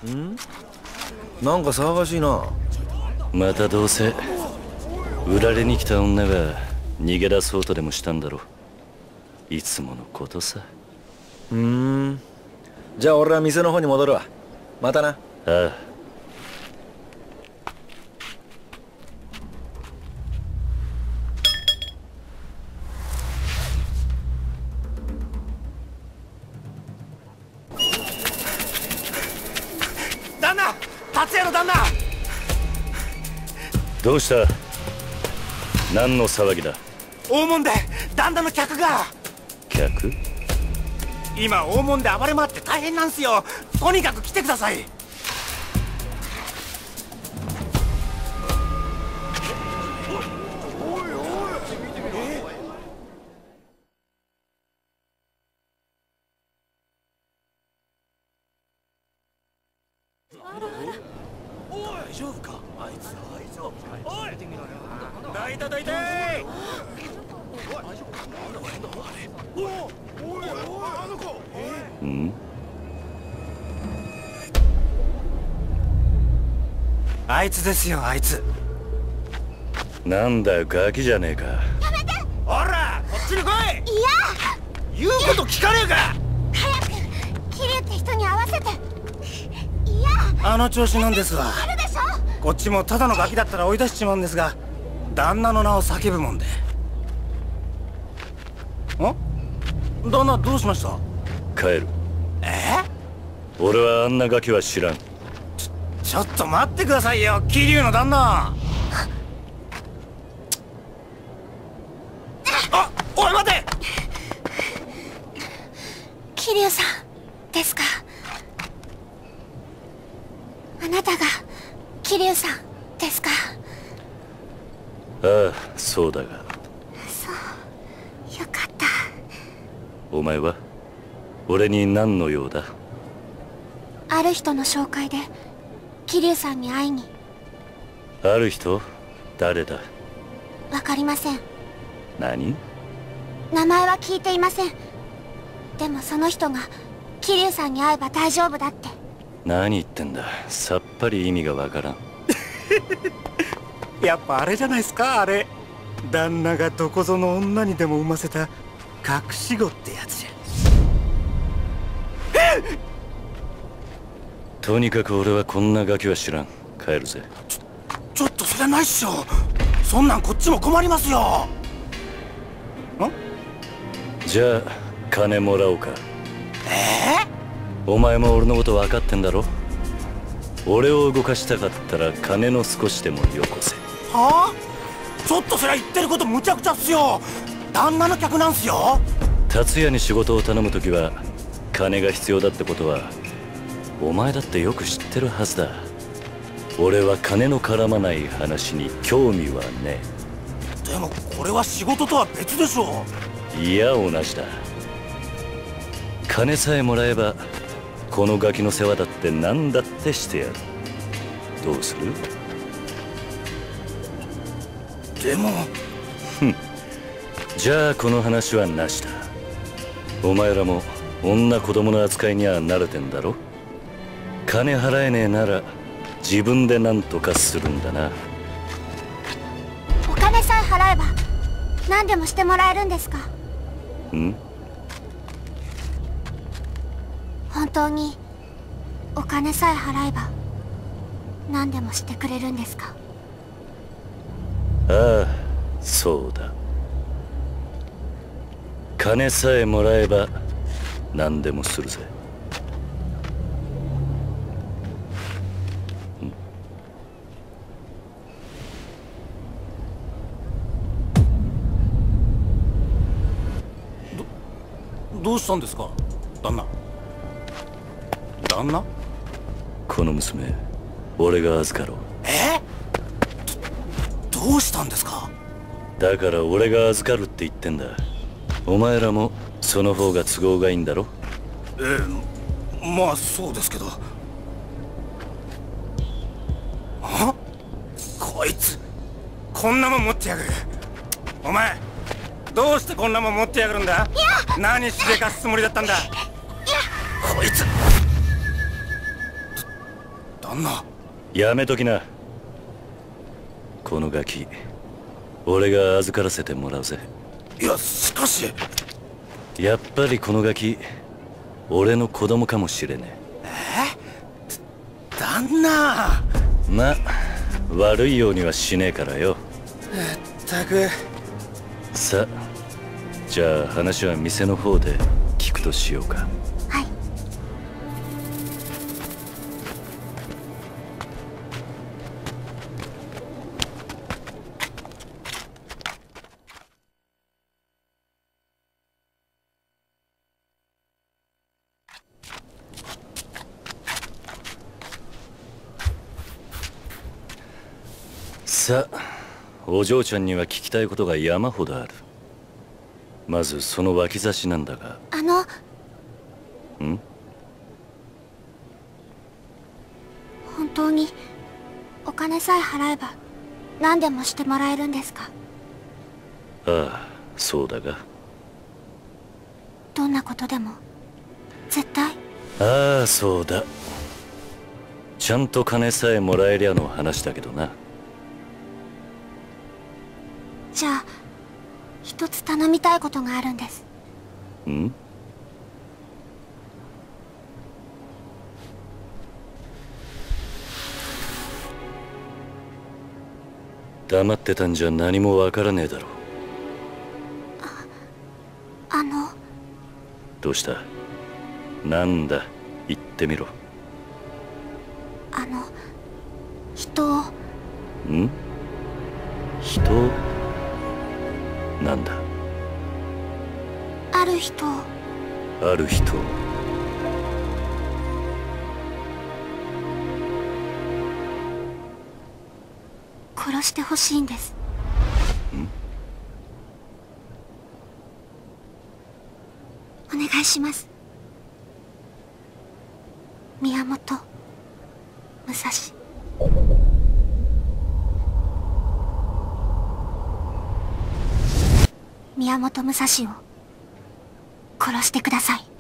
ん？なんか騒がしいな。 またどうせ売られに来た女が逃げ出そうとでもしたんだろう。いつものことさ。 じゃあ俺は店の方に戻るわ。またな。 ああ。 旦那、達也の旦那。 どうした？何の騒ぎだ？ 大門で旦那の客が。 客？ 今大門で暴れ回って大変なんすよ。とにかく来てください。大丈夫かあいつ。おい、どいてどいて。あいつですよ、あいつ。 なんだよ、ガキじゃねえか。 やめて。 ほら、こっちに来い。 いや、 言うこと聞かねえか。 早く桐生って人に会わせて。いや、 あの調子なんですわ。 あるでしょ。 こっちもただのガキだったら追い出しちまうんですが、旦那の名を叫ぶもんで。旦那どうしました？ 帰る。俺はあんなガキは知らん。 ちょっと待ってくださいよ、桐生の旦那。あ、おい待て。 桐生さんですか？あなたが桐生さんですか？ ああ、そうだが。 そう、よかった。 お前は俺に何の用だ？ ある人の紹介で桐生さんに会いに。 ある人？誰だ？ わかりません。 何？ 名前は聞いていません。でもその人が桐生さんに会えば大丈夫だって。 何言ってんだ。さっぱり意味がわからん。 やっぱあれじゃないですか、あれ。旦那がどこぞの女にでも産ませた隠し子ってやつじゃ。 とにかく俺はこんなガキは知らん。帰るぜ。 ちょっとそれないっしょ。そんなんこっちも困りますよ。 じゃあ金もらおうか。お前も俺のこと分かってんだろ。俺を動かしたかったら金の少しでもよこせ。 はあ？ちょっとそりゃ言ってることむちゃくちゃっすよ。旦那の客なんすよ。 達也に仕事を頼むときは金が必要だってことはお前だってよく知ってるはずだ。俺は金の絡まない話に興味はねえ。でもこれは仕事とは別でしょ。 いや、同じだ。金さえもらえばこのガキの世話だって何だってしてやる。どうする？ でもじゃあこの話はなしだ。お前らも女子供の扱いには慣れてんだろ。金払えねえなら自分で何とかするんだな。 お金さえ払えば何でもしてもらえるんですか？本当にお金さえ払えば何でもしてくれるんですか？ ああ、そうだ。金さえもらえば何でもするぜ。 どうしたんですか、旦那。旦那？ この娘、俺が預かろう。 どうしたんですか？ だから俺が預かるって言ってんだ。お前らもその方が都合がいいんだろ。 まあそうですけど。こいつこんなもん持ってやがる。お前どうしてこんなもん持ってやがるんだ？何しでかすつもりだったんだ？こいつんな。 やめときな。このガキ俺が預からせてもらうぜ。 いやしかし。 やっぱりこのガキ俺の子供かもしれね旦那。 え。ま悪いようにはしねえからよ。 ったく。 さじゃあ話は店の方で聞くとしようか。 はい。 さあお嬢ちゃんには聞きたいことが山ほどある。まずその脇差しなんだが。 本当にお金さえ払えば何でもしてもらえるんですか？ ああそうだが。 どんなことでも絶対。 ああそうだ。ちゃんと金さえもらえりゃの話だけどな。 じゃあ一つ頼みたいことがあるんです。 ん？黙ってたんじゃ何もわからねえだろ。どうした？なんだ言ってみろ。 人を。 ん？人？なんだ？ ある人を。 ある人を。 殺してほしいんです。お願いします。宮本武蔵。宮本武蔵を殺してください。